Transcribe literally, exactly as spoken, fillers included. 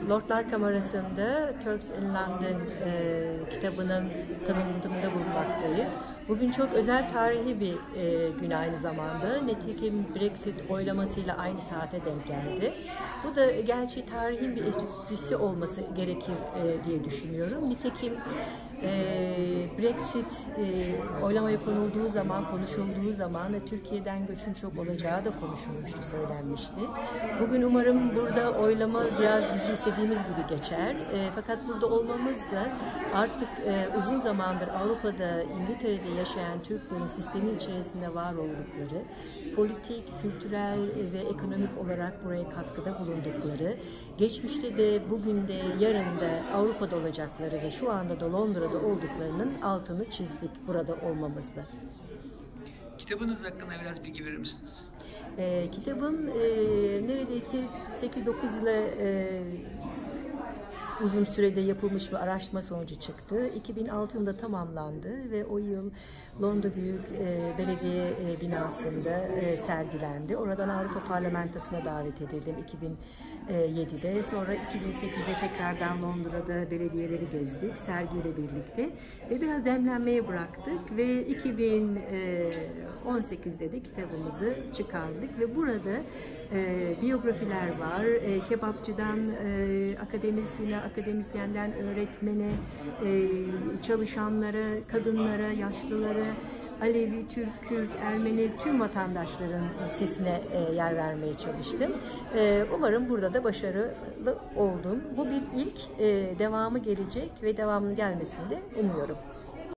Lordlar Kamerası'nda Turks in London e, kitabının tanıtımında bulunmaktayız. Bugün çok özel, tarihi bir e, gün aynı zamanda. Nitekim Brexit oylamasıyla aynı saate denk geldi. Bu da gerçi tarihin bir esprisi olması gerekir e, diye düşünüyorum. Nitekim e, Brexit e, oylamaya konulduğu zaman, konuşulduğu zaman Türkiye'den göçün çok olacağı da konuşulmuştu, söylenmişti. Bugün umarım burada oylama biraz bizim istediğimiz gibi geçer. E, fakat burada olmamız da artık e, uzun zamandır Avrupa'da, İngiltere'de yaşayan Türklerin sistemin içerisinde var oldukları, politik, kültürel ve ekonomik olarak buraya katkıda bulundukları, geçmişte de, bugün de, yarın da Avrupa'da olacakları ve şu anda da Londra'da olduklarının altını çizdik burada olmamızda. Kitabınız hakkında biraz bilgi verir misiniz? E, kitabım e, neredeyse sekiz dokuz yıla e, uzun sürede yapılmış bir araştırma sonucu çıktı. iki bin altı yılında tamamlandı ve o yıl Londra Büyük e, Belediye e, binasında e, sergilendi. Oradan Avrupa Parlamentosu'na davet edildim iki bin yedide. Sonra iki bin sekizde tekrardan Londra'da belediyeleri gezdik sergiyle birlikte ve biraz demlenmeye bıraktık ve iki bin on sekizde de kitabımızı çıkardık ve burada e, biyografiler var. E, kebapçıdan e, akademisyene, akademisyenden öğretmene, e, çalışanlara, kadınlara, yaşlılara, Alevi, Türk, Kürt, Ermeni, tüm vatandaşların sesine e, yer vermeye çalıştım. E, umarım burada da başarılı oldum. Bu bir ilk, e, devamı gelecek ve devamının gelmesini de umuyorum.